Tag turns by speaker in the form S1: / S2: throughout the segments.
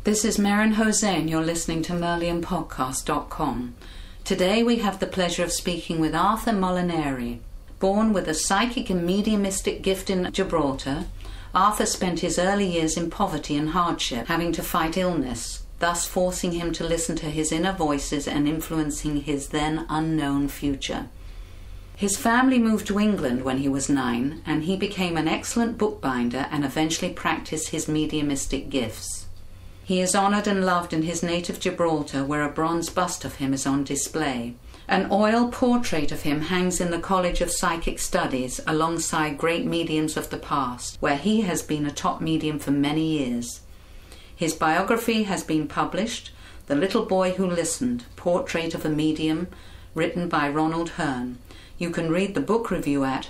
S1: This is Merryn Jose and you're listening to MerlianPodcast.com. Today we have the pleasure of speaking with Arthur Molinary. Born with a psychic and mediumistic gift in Gibraltar, Arthur spent his early years in poverty and hardship, having to fight illness, thus forcing him to listen to his inner voices and influencing his then unknown future. His family moved to England when he was 9, and he became an excellent bookbinder and eventually practiced his mediumistic gifts. He is honoured and loved in his native Gibraltar, where a bronze bust of him is on display. An oil portrait of him hangs in the College of Psychic Studies alongside great mediums of the past, where he has been a top medium for many years. His biography has been published, The Little Boy Who Listened, Portrait of a Medium, written by Ronald Hearn. You can read the book review at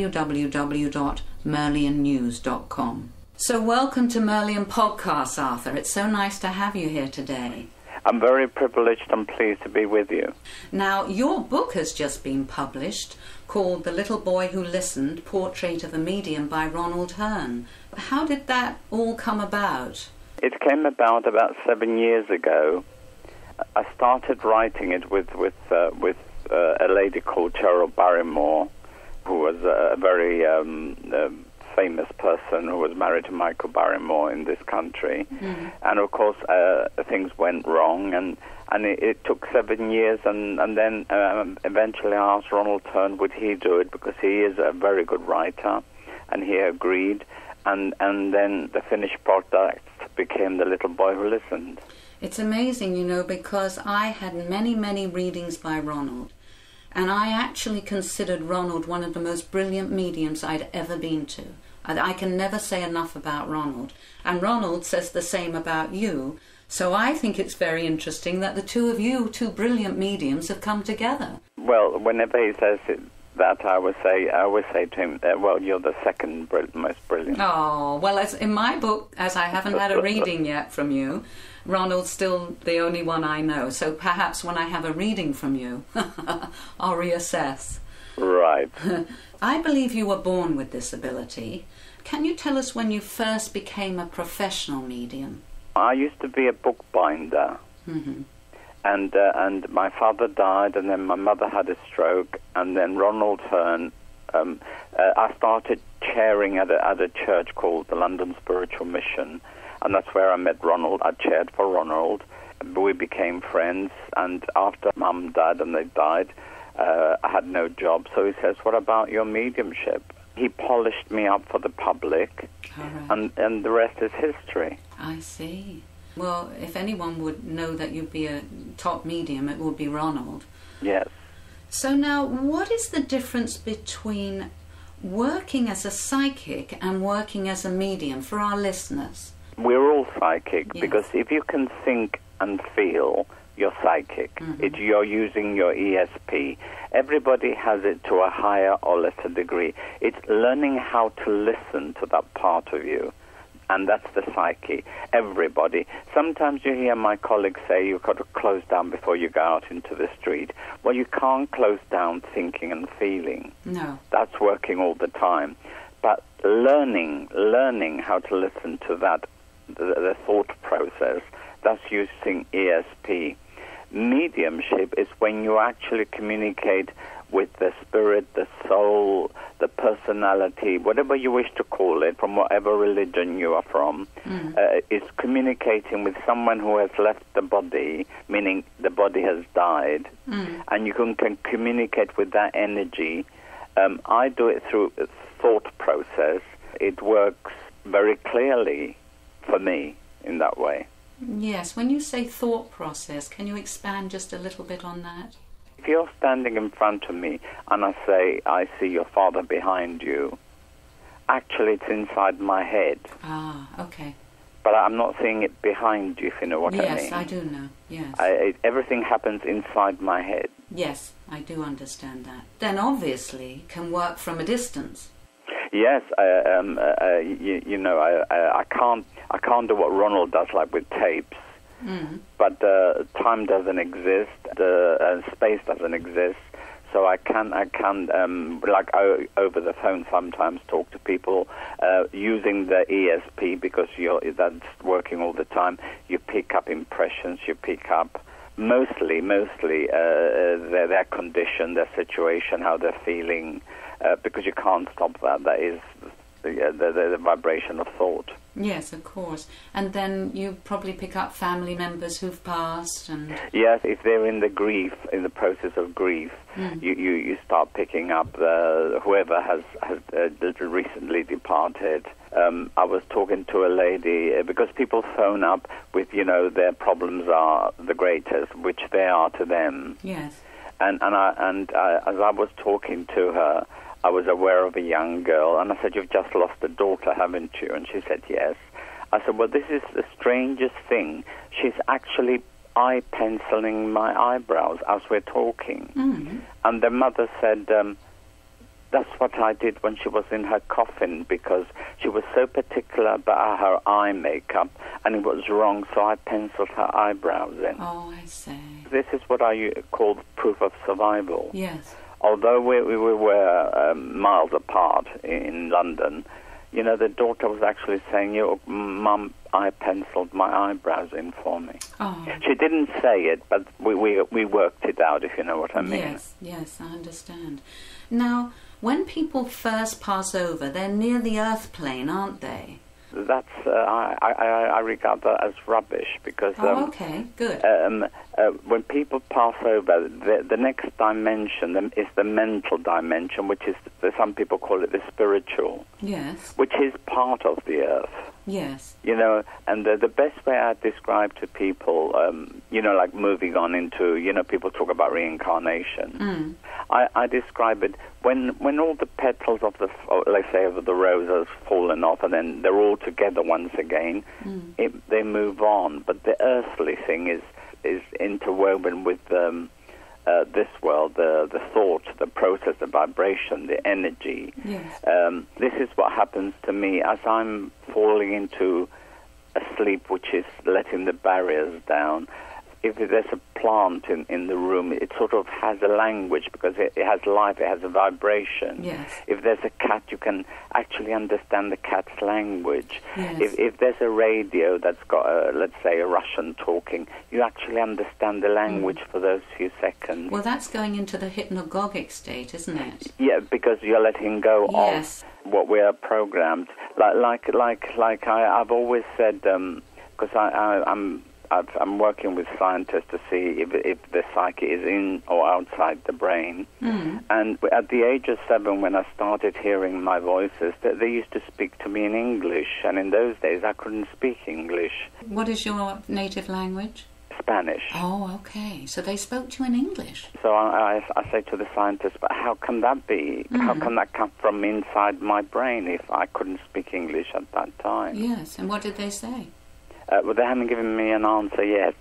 S1: www.merliannews.com. So welcome to Merlian Podcasts, Arthur. It's so nice to have you here today.
S2: I'm very privileged and pleased to be with you.
S1: Now, your book has just been published, called The Little Boy Who Listened, Portrait of a Medium by Ronald Hearn. How did that all come about?
S2: It came about 7 years ago. I started writing it with a lady called Cheryl Barrymore, who was a very famous person who was married to Michael Barrymore in this country. Mm. And of course things went wrong, and it took 7 years, and then eventually I asked Ronald Hearn would he do it, because he is a very good writer, and he agreed, and then the finished product became The Little Boy Who Listened.
S1: It's amazing, because I had many readings by Ronald, and I actually considered Ronald one of the most brilliant mediums I'd ever been to. I can never say enough about Ronald. And Ronald says the same about you. So I think it's very interesting that the two of you, two brilliant mediums, have come together.
S2: Well, whenever he says that, I always say to him, well, you're the second most brilliant.
S1: Oh, well, as in my book, as I haven't had a reading yet from you, Ronald's still the only one I know. So perhaps when I have a reading from you, I'll reassess.
S2: Right.
S1: I believe you were born with this ability. Can you tell us when you first became a professional medium?
S2: I used to be a bookbinder. Mm-hmm. And my father died, and then my mother had a stroke, and then Ronald Hearn, I started chairing at a church called the London Spiritual Mission, and that's where I met Ronald. I chaired for Ronald. We became friends, and after Mum died and they died, I had no job, so he says, what about your mediumship? He polished me up for the public, right. and the rest is history.
S1: I see. Well, if anyone would know that you'd be a top medium, it would be Ronald.
S2: Yes.
S1: So now, what is the difference between working as a psychic and working as a medium for our listeners? We're
S2: all psychic, yes. Because if you can think and feel, you're psychic. Mm-hmm. You're using your ESP. Everybody has it to a higher or lesser degree. It's learning how to listen to that part of you, and that's the psyche. Everybody. Sometimes you hear my colleagues say you've got to close down before you go out into the street. Well, you can't close down thinking and feeling.
S1: No.
S2: That's working all the time. But learning how to listen to that, the thought process, that's using ESP. Mediumship is when you actually communicate with the spirit, the soul, the personality, whatever you wish to call it, from whatever religion you are from, is communicating with someone who has left the body, meaning the body has died, and you can communicate with that energy. I do it through a thought process. It works very clearly for me in that way.
S1: Yes, when you say thought process, can you expand just a little bit on that?
S2: If you're standing in front of me and I say, I see your father behind you, actually it's inside my head.
S1: Ah, okay.
S2: But I'm not seeing it behind you, if you know what I mean.
S1: Yes, I do know, yes.
S2: Everything happens inside my head.
S1: Yes, I do understand that. Then obviously can work from a distance.
S2: Yes, I can't do what Ronald does, like with tapes. But time doesn't exist, space doesn't exist. So I can over the phone sometimes talk to people using the ESP because that's working all the time. You pick up impressions, you pick up mostly their condition, their situation, how they're feeling, because you can't stop that. That is the vibration of thought.
S1: Yes, of course. And then you probably pick up family members who've passed, and
S2: yes, if they're in the process of grief, you start picking up whoever has recently departed. I was talking to a lady because people phone up with their problems are the greatest, which they are to them.
S1: Yes.
S2: And as I was talking to her, I was aware of a young girl, and I said, "You've just lost a daughter, haven't you?" And she said, "Yes." I said, "Well, this is the strangest thing. She's actually eye-penciling my eyebrows as we're talking." Mm-hmm. And the mother said, "That's what I did when she was in her coffin, because she was so particular about her eye makeup, and it was wrong, so I penciled her eyebrows in."
S1: Oh, I see.
S2: This is what I call proof of survival.
S1: Yes.
S2: Although we were miles apart in London, the daughter was actually saying, "Mum, I penciled my eyebrows in for me."
S1: Oh.
S2: She didn't say it, but we worked it out, if you know what I mean.
S1: Yes, I understand. Now, when people first pass over, they're near the earth plane, aren't they?
S2: That's I regard that as rubbish, because
S1: okay, good.
S2: When people pass over, the next dimension is the mental dimension, which is some people call it the spiritual.
S1: Yes.
S2: Which is part of the earth.
S1: Yes.
S2: And the best way I describe to people, like moving on into, people talk about reincarnation. Mm. I describe it when all the petals of let's say, of the rose has fallen off, and then they're all together once again. They move on, but the earthly thing is interwoven with this world, the thought, the process, the vibration, the energy.
S1: Yes.
S2: This is what happens to me as I'm falling into a sleep, which is letting the barriers down. If there's a plant in the room, it sort of has a language because it has life, it has a vibration.
S1: Yes.
S2: If there's a cat, you can actually understand the cat's language.
S1: Yes.
S2: If there's a radio that's got, let's say, a Russian talking, you actually understand the language for those few seconds.
S1: Well, that's going into the hypnagogic state, isn't it?
S2: Yeah, because you're letting go of what we are programmed. Like I've always said, because I'm working with scientists to see if the psyche is in or outside the brain. Mm. And at the age of 7, when I started hearing my voices, they used to speak to me in English. And in those days, I couldn't speak English.
S1: What is your native language?
S2: Spanish.
S1: Oh, okay. So they spoke to you in English.
S2: So I say to the scientists, but how can that be? Mm. How can that come from inside my brain if I couldn't speak English at that time?
S1: Yes. And what did they say?
S2: Well, they haven't given me an answer yet.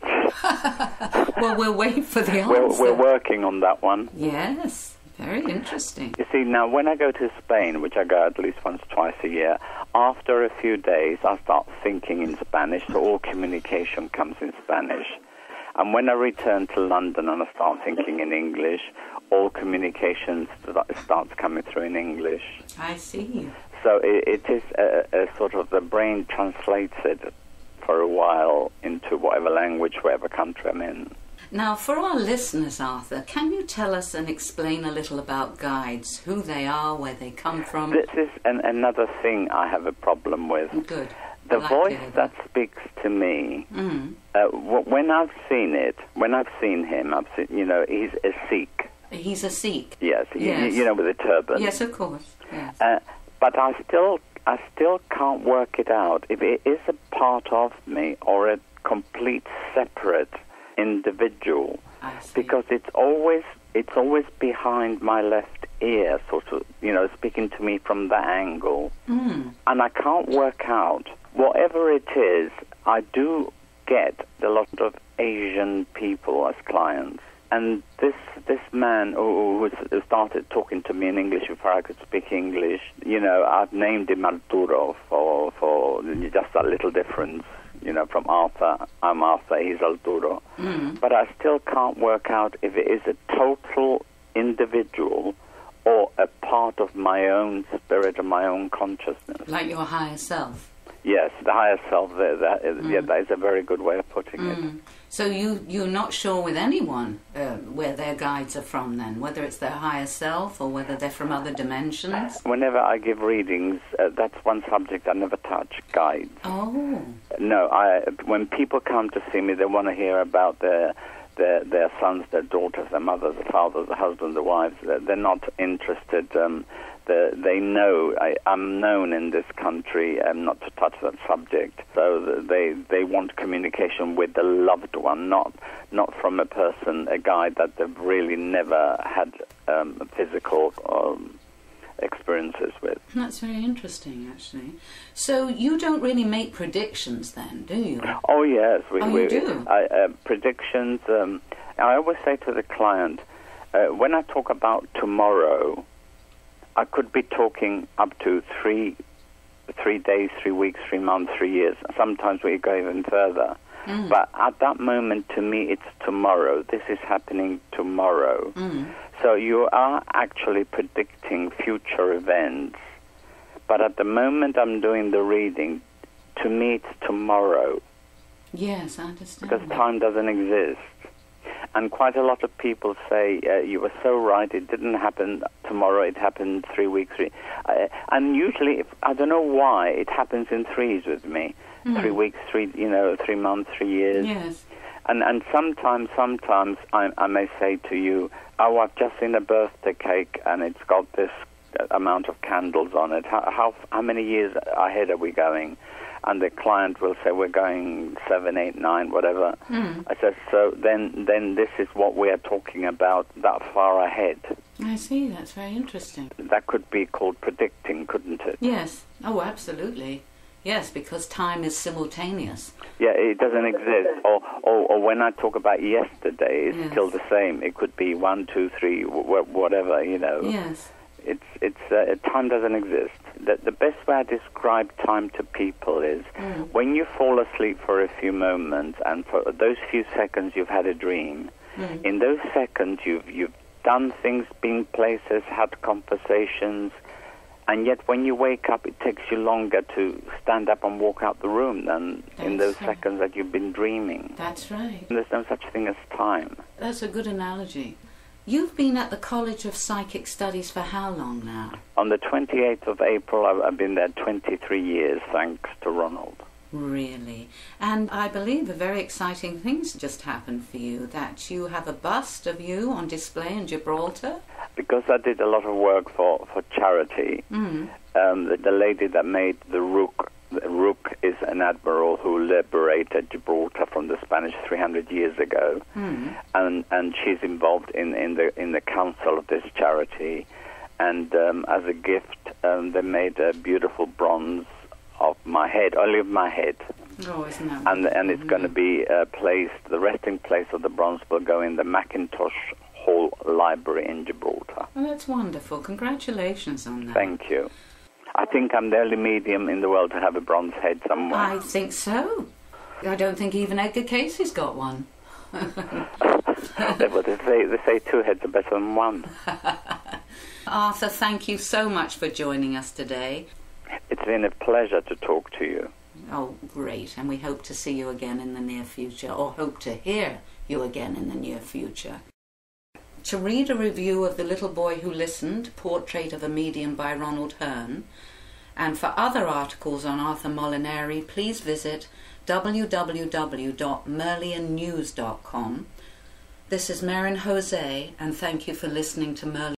S1: Well, we'll wait for the answer.
S2: We're working on that one.
S1: Yes, very interesting.
S2: You see, now, when I go to Spain, which I go at least once, twice a year, after a few days, I start thinking in Spanish, so all communication comes in Spanish. And when I return to London and I start thinking in English, all communication starts coming through in English.
S1: I see.
S2: So it is a sort of, the brain translates it for a while into whatever language, whatever country I'm in.
S1: Now, for our listeners, Arthur, can you tell us and explain a little about guides, who they are, where they come from?
S2: This is another thing I have a problem with.
S1: Good.
S2: The voice that speaks to me, when I've seen him, he's a Sikh.
S1: He's a Sikh?
S2: Yes, yes. With a turban.
S1: Yes, of course. Yes.
S2: But I still can't work it out if it is a part of me or a complete separate individual, because it's always behind my left ear, sort of, speaking to me from that angle, and I can't work out whatever it is. I do get a lot of Asian people as clients. And this man who started talking to me in English before I could speak English, I've named him Arturo for just that little difference, from Arthur. I'm Arthur, he's Arturo. But I still can't work out if it is a total individual or a part of my own spirit and my own consciousness.
S1: Like your higher self.
S2: Yes, the higher self. That is a very good way of putting it.
S1: So you're not sure with anyone where their guides are from then, whether it's their higher self or whether they're from other dimensions?
S2: Whenever I give readings, that's one subject I never touch, guides.
S1: Oh.
S2: No, when people come to see me, they want to hear about their sons, their daughters, their mothers, their fathers, their husbands, their wives. They're not interested. They know I'm known in this country not to touch that subject. So they want communication with the loved one, not from a person, a guide that they've really never had physical experiences with.
S1: That's very interesting, actually. So you don't really make predictions then, do you?
S2: Oh, yes.
S1: You do?
S2: Predictions, I always say to the client, when I talk about tomorrow, I could be talking up to 3 days, 3 weeks, 3 months, 3 years. Sometimes we go even further. But at that moment, to me, it's tomorrow. This is happening tomorrow. So you are actually predicting future events. But at the moment I'm doing the reading, to me, it's tomorrow.
S1: Yes, I understand.
S2: Because time doesn't exist. And quite a lot of people say, you were so right, it didn't happen tomorrow, it happened 3 weeks. And usually, I don't know why, it happens in threes with me. 3 weeks, 3 months, 3 years.
S1: Yes.
S2: And sometimes I may say to you, oh, I've just seen a birthday cake and it's got this amount of candles on it. How many years ahead are we going? And the client will say, we're going 7, 8, 9, whatever. I said, so then this is what we are talking about that far ahead.
S1: I see, that's very interesting.
S2: That could be called predicting, couldn't it?
S1: Yes. Oh, absolutely. Yes, because time is simultaneous.
S2: Yeah, it doesn't exist. Or when I talk about yesterday, it's still the same. It could be 1, 2, 3, whatever,
S1: Yes.
S2: It's time doesn't exist. The best way I describe time to people is when you fall asleep for a few moments, and for those few seconds you've had a dream. In those seconds you've done things, been places, had conversations, and yet when you wake up it takes you longer to stand up and walk out the room than in those seconds that you've been dreaming.
S1: That's right.
S2: And there's no such thing as time.
S1: That's a good analogy. You've been at the College of Psychic Studies for how long now?
S2: On the 28th of April, I've been there 23 years, thanks to Ronald.
S1: Really? And I believe a very exciting thing's just happened for you, that you have a bust of you on display in Gibraltar?
S2: Because I did a lot of work for charity, the lady that made the Rook is an admiral who liberated Gibraltar from the Spanish 300 years ago, and she's involved in the council of this charity. And as a gift, they made a beautiful bronze of my head, only of my head.
S1: Oh, isn't that
S2: wonderful? And it's going to be placed. The resting place of the bronze will go in the Mackintosh Hall Library in Gibraltar.
S1: Oh, that's wonderful. Congratulations on that.
S2: Thank you. I think I'm the only medium in the world to have a bronze head somewhere.
S1: I think so. I don't think even Edgar Casey's got one.
S2: They say 2 heads are better than 1.
S1: Arthur, thank you so much for joining us today.
S2: It's been a pleasure to talk to you.
S1: Oh, great. And we hope to see you again in the near future, or hope to hear you again in the near future. To read a review of The Little Boy Who Listened, Portrait of a Medium by Ronald Hearn, and for other articles on Arthur Molinary, please visit www.merliannews.com. This is Merryn Jose, and thank you for listening to Merlian.